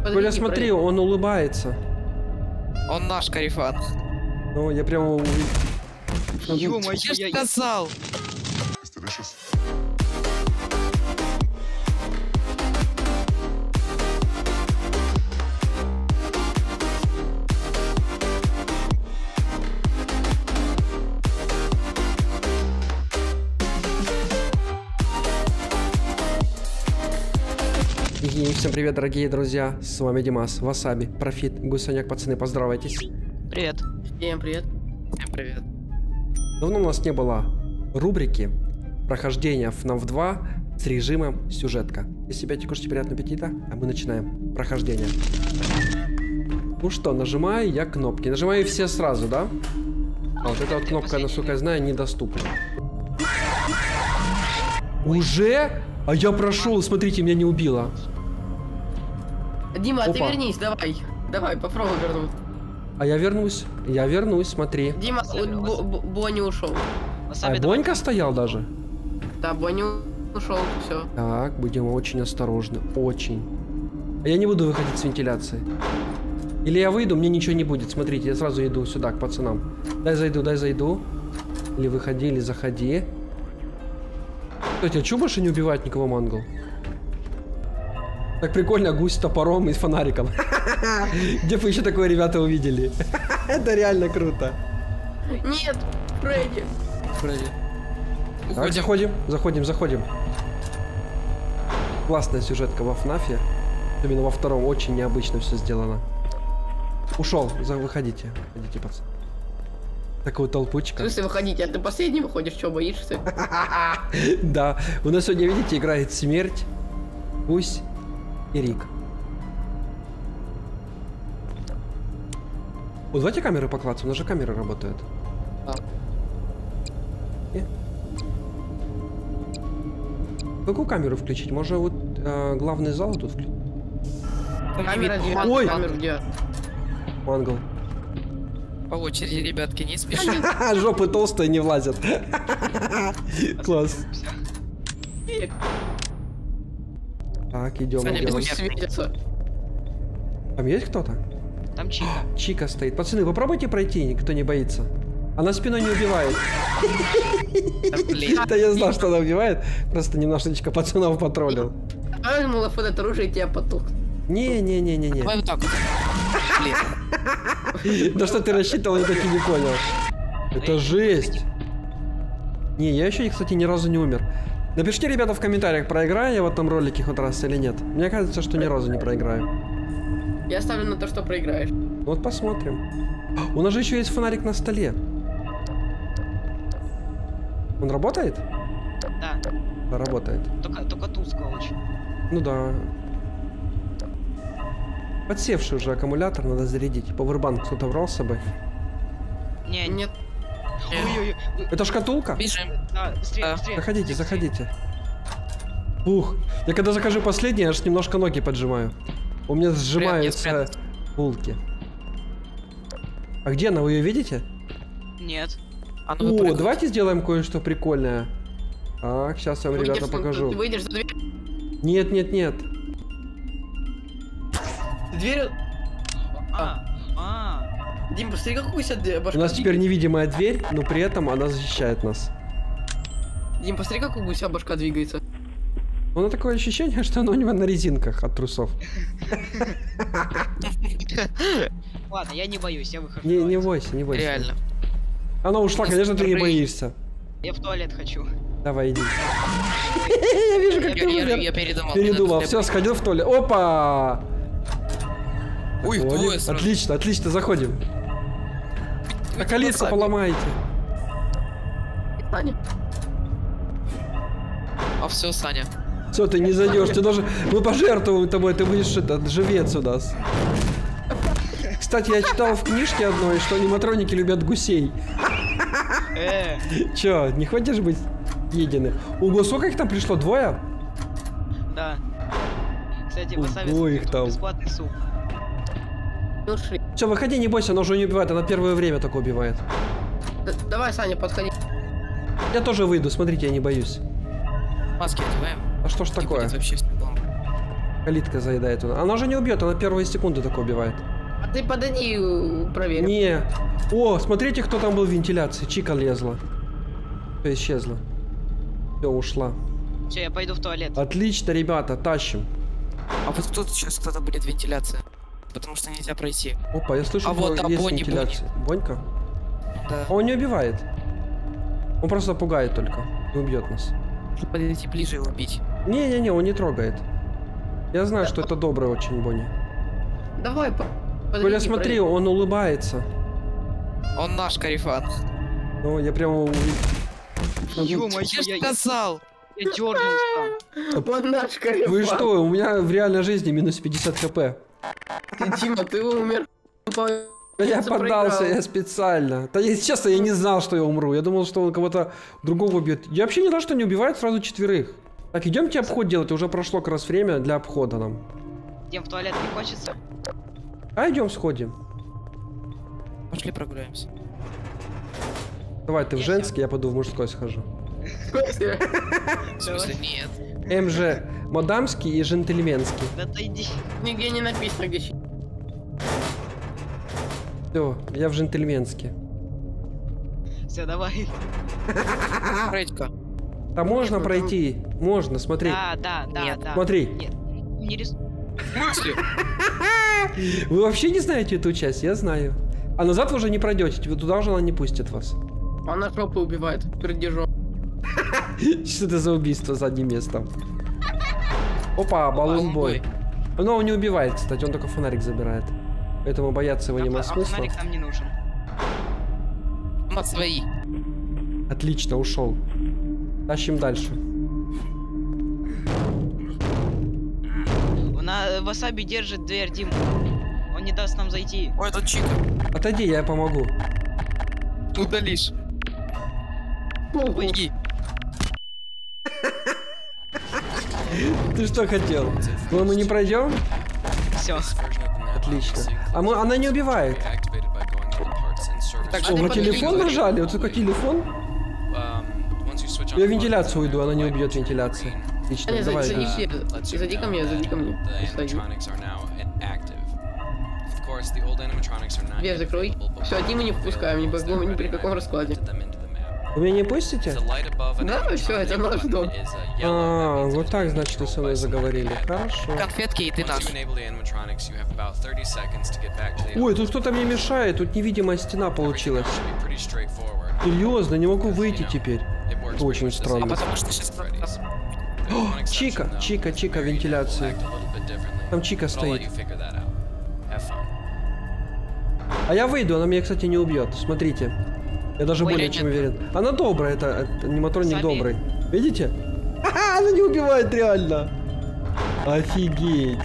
Коля, смотри, он улыбается. Он наш Карифан. Ну, я прямо... Ё-моё, я же сказал. И всем привет, дорогие друзья, с вами Димас, Васаби, Профит, Гусаняк, пацаны, поздравайтесь. Привет. Всем привет. Всем привет. Давно у нас не было рубрики прохождения FNAF 2 с режимом сюжетка. Если себя кушайте, приятного аппетита, а мы начинаем прохождение. Ну что, нажимаю я кнопки. Нажимаю все сразу, да? А вот эта вот кнопка, насколько я знаю, недоступна. Уже? А я прошел, смотрите, меня не убило. Дима, Опа. ты вернись, давай. Давай, попробуй вернуть. А я вернусь, смотри. Дима, Бонни ушел. А Бонька стоял даже? Да, Бонни ушел, все. Так, будем очень осторожны, очень. А я не буду выходить с вентиляции. Или я выйду, мне ничего не будет. Смотрите, я сразу иду сюда, к пацанам. Дай зайду. Или выходи, или заходи. Кстати, а чего больше не убивает никого мангл? Так прикольно, гусь с топором и с фонариком. Где вы еще такое, ребята, увидели? Это реально круто. Нет, Фредди. Так, заходим. Классная сюжетка во FNAF. Именно во втором очень необычно все сделано. Ушел, выходите, пацаны. Такая толпучка. В смысле выходите, а ты последний выходишь, что, боишься? Да, у нас сегодня, видите, играет Смерть, Гусь и Рик. Вот давайте камеры поклаться, у нас же камеры работают. Какую камеру включить? Может вот главный зал тут включить? Камера где? Ой! Камеру где? Мангл. По очереди, ребятки, не спешите. Жопы толстые не влазят. Класс. Так, идем. Там есть кто-то? Там Чика. Чика стоит. Пацаны, попробуйте пройти, никто не боится. Она спиной не убивает. Да я знал, что она убивает. Просто немножечко пацанов потроллил. А ему лафет это оружие и тебя потух. Не. Давай вот так вот. Блин. Да что ты рассчитывал, я так и не понял. Это жесть. Не, я еще, кстати, ни разу не умер. Напишите, ребята, в комментариях, проиграю я в этом ролике хоть раз или нет. Мне кажется, что ни разу не проиграю. Я ставлю на то, что проиграешь. Вот посмотрим. У нас же еще есть фонарик на столе. Он работает? Да. Да, работает. Только тускло очень. Ну да. Подсевший уже аккумулятор, надо зарядить. Пауэрбанк кто-то брал с собой? Нет. Ой-ой-ой. Это шкатулка? Бежим. Да, быстрее. Заходите. Ух, я когда закажу последний, аж немножко ноги поджимаю. У меня сжимаются булки. А где она, вы ее видите? Нет. О, давайте сделаем кое-что прикольное. Так, сейчас я вам, ребята, покажу. Ты выйдешь за дверь? Нет. Дверь... Дим, посмотри, какую себе башка. У нас теперь невидимая дверь, но при этом она защищает нас. Дим, посмотри, как у гуся башка двигается. У меня такое ощущение, что она у него на резинках от трусов. Ладно, я не боюсь, я выхожу. Не бойся. Реально. Она ушла, конечно, ты не боишься. Я в туалет хочу. Давай, иди. Я вижу, как ты умер. Я передумал. Передумал, все, сходил в туалет. Опа! Ой, двое сразу. Отлично, заходим. А колесо поломаете. Саня. А все, Саня. Все, ты не зайдешь, ты должен... Мы пожертвуем тобой, ты будешь живец у нас. Кстати, я читал в книжке одной, что аниматроники любят гусей. Че, не хочешь быть единым? Ого, сколько их там пришло? Двое? Да. Кстати, Ого, их там. Бесплатный суп. Все, выходи, не бойся, она уже не убивает, она первое время только убивает. Давай, Саня, подходи. Я тоже выйду, смотрите, я не боюсь. Маски одеваем. А что ж такое? Вообще Калитка заедает. Она же не убьет, она первые секунды только убивает. А ты подойди, проверь. Не. О, смотрите, кто там был в вентиляции. Чика лезла. Все исчезла. Все, ушла. Все, я пойду в туалет. Отлично, ребята, тащим. А вот тут сейчас кто-то будет вентиляция. Потому что нельзя пройти. Опа, я слышу, А что вот, да, есть Бонни, вентиляция. Бонька? Да. А он не убивает. Он просто пугает только. Не убьет нас. Чтобы подойти ближе и убить. Не-не-не, он не трогает. Я знаю, что это добрый очень Бонни. Давай, подойди, Коля, смотри, проверь. он улыбается. Он наш Карифан. Ну, я прямо... Ё-моё, Я же я сказал! дёрнулся. Он наш Карифан. Вы что, у меня в реальной жизни минус 50 хп. Ты, Дима, ты умер. Да я Ты поддался, проиграл. я специально. Да, если честно, я не знал, что я умру. Я думал, что он кого-то другого убьет. Я вообще не знал, что не убивает сразу 4. Так, идемте обход делать. Уже прошло как раз время для обхода нам. Идем в туалет, не хочется? А идем сходим. Пошли прогуляемся. Давай, ты в Я женский, я пойду в мужской схожу. Костя. В смысле, нет. МЖ мадамский и джентльменский. Да отойди. Нигде не написано, где щит. Все, я в джентльменский. Все, давай. Пройдь-ка. А можно ну, пройти? Можно, смотри. Да. Нет. Да. Смотри. Нет, не рис... В смысле? Вы вообще не знаете эту часть? Я знаю. А назад вы уже не пройдете, туда уже она не пустит вас. Она жопу убивает, пердежом. Что это за убийство задним местом? Опа, баллонбой. Но он не убивает, кстати, он только фонарик забирает. Поэтому бояться его нема смысла. Фонарик нам не нужен. У нас свои. Отлично, ушел. Тащим дальше. Васаби держит дверь, Дим. Он не даст нам зайти. Ой, тут Чика. Отойди, я помогу. Удалишь. Беги. Ты что хотел? Ну мы не пройдем? Все. Отлично. А она не убивает. Так, Что, вы телефон нажали? Вот такой телефон? Я в вентиляцию уйду, она не убьет вентиляция. Отлично, Аня, давай. зайди да. все. Зайди ко мне, зайди ко мне. Дверь закрой. Все, Диму не впускаем, ни при каком раскладе. Вы меня не пустите? Да, все, это наш дом. А, вот так, значит, вы со мной заговорили. Хорошо. конфетки, и ты наш. Ой, тут кто-то мне мешает, тут невидимая стена получилась. Серьезно, не могу выйти теперь. Это очень А странно. потому что сейчас... О, Чика, вентиляция. Там Чика стоит. А я выйду, она меня, кстати, не убьет. Смотрите. Я даже Ой, более нет. чем уверен. Она добрая, это аниматроник Сами. добрый. Видите? Ха-ха, она не убивает реально. Офигеть.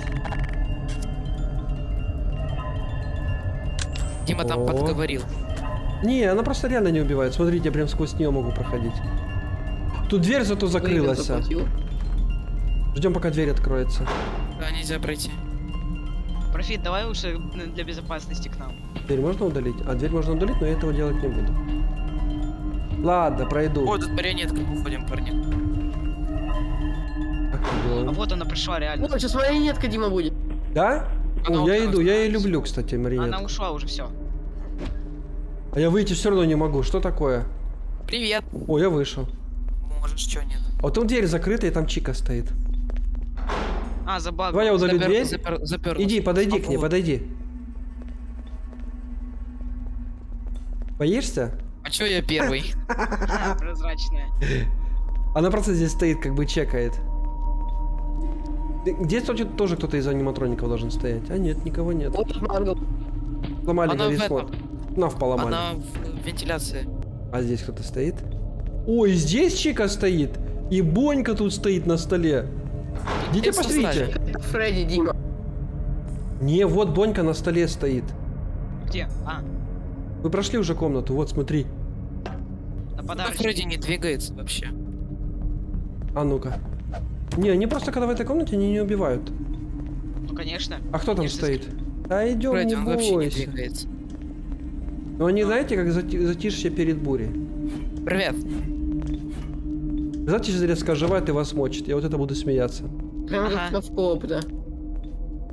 Дима там О. подговорил. Не, она просто реально не убивает. Смотрите, я прям сквозь нее могу проходить. Тут дверь зато закрылась. Заплатил. Ждем, пока дверь откроется. Да, нельзя пройти. Профит, давай лучше для безопасности к нам. Дверь можно удалить? А, дверь можно удалить, но я этого делать не буду. Ладно, пройду. О, тут марионетка, уходим, парни. Так, А идем. вот она пришла реально. Ну, сейчас марионетка Дима будет. Да? Она О, я ушла. иду, я ее люблю, кстати, марионетку. Она ушла уже, все. А я выйти все равно не могу. Что такое? Привет. О, я вышел. Можешь, чё нет? А там дверь закрыта, и там Чика стоит. А, забаг. Давай я удалю дверь. Запер. Иди, подойди к ней, подойди. Боишься? А чё я первый? Прозрачная. Она просто здесь стоит, как бы чекает. Здесь кстати, тоже кто-то из аниматроников должен стоять. А нет, никого нет. Вот мангал. Сломали Она в горизонт. Наф поломали. Она в вентиляции. А здесь кто-то стоит? Ой, здесь Чика стоит. И Бонька тут стоит на столе. Идите Где посмотрите. создали? Фредди, Дима. Не, вот Бонька на столе стоит. Где? А, Вы прошли уже комнату, вот смотри. на Ну, подарочек. Фредди не двигается вообще. А ну-ка. Не, они просто когда в этой комнате они не убивают. Ну, конечно. А кто там Конечно, стоит? Да идем, Фредди, не он вообще не бойся. двигается. Но они, знаете, как затишье перед бурей. Привет. Знаете, если резко оживает и вас мочит. Я вот это буду смеяться. Прям Ага. на вкоп, да.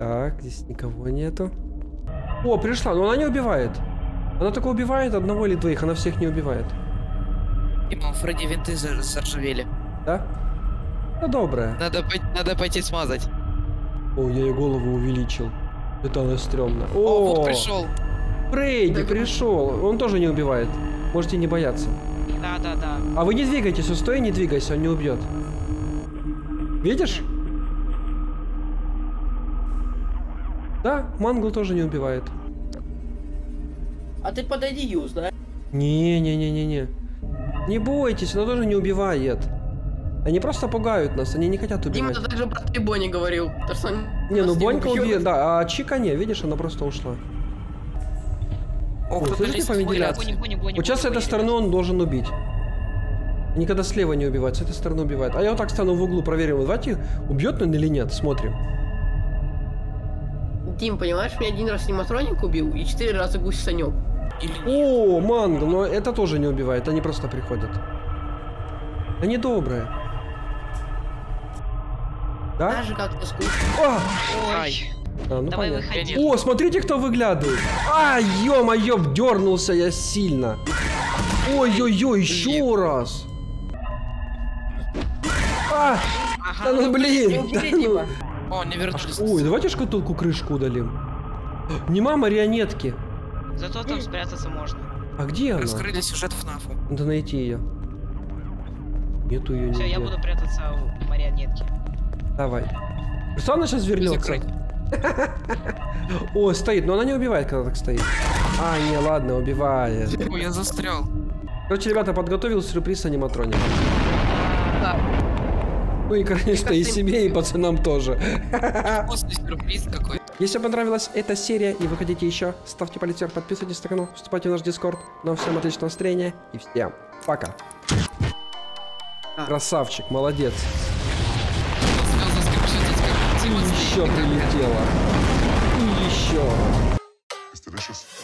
Так, здесь никого нету. О, пришла, но она не убивает. Она только убивает одного или двоих, она всех не убивает. Ему Фредди винты заржавели. Да? Да добрая. Надо пойти смазать. О, я ей голову увеличил. Это она стрёмно. О, вот О, пришел. Фредди пришел. Он тоже не убивает. Можете не бояться. Да. А вы не двигайтесь, устой, не двигайся, он не убьет. Видишь? Да, Мангл тоже не убивает. А ты подойди, Юз, да? Не. Не бойтесь, она тоже не убивает. Они просто пугают нас, они не хотят Дима, убивать. ты также про ты Бонни говорил. То, что он Не, ну нас не Бонька убьет. убьет, да, а Чика не, видишь, она просто ушла. О, О, кто-то слышите лезет по в вентиляции? Бони. Вот сейчас с этой стороны он должен убить. Никогда слева не убивает, с этой стороны убивает. А я вот так стану в углу, проверим, давайте, убьет он или нет, смотрим. Дим, понимаешь, меня один раз аниматроник убил и 4 раза гусь Санек. О, Мангл, но это тоже не убивает, они просто приходят. Они добрые. Да? Даже как-то скучно. А! Ой. А, ну Давай понятно. выходи. О, смотрите, кто выглядывает. А, ё-моё, дернулся я сильно. Ой-ой-ой, еще раз. А, да ну блин. Да ну. О, не вернулись. Ой, давайте шкатулку крышку удалим. Нема марионетки. Зато там спрятаться можно. А где она? Раскрыли сюжет ФНАФа. Надо найти ее. Нету ее Все, нигде. я буду прятаться в марионетке. Давай. Что она сейчас вернется? Закрыть. О, стоит, но она не убивает, когда так стоит. А, не, ладно, убивает. Ой, я застрял. Короче, ребята, подготовил сюрприз аниматроника. Да. Ну и, конечно, и себе, и пацанам тоже. Вкусный сюрприз какой. Если вам понравилась эта серия и вы хотите еще, ставьте палец вверх, подписывайтесь на канал, вступайте в наш дискорд. Нам всем отличного настроения и всем пока. Красавчик, молодец. Слезы скрипчатся, как Дима Еще прилетело. И еще. It's delicious.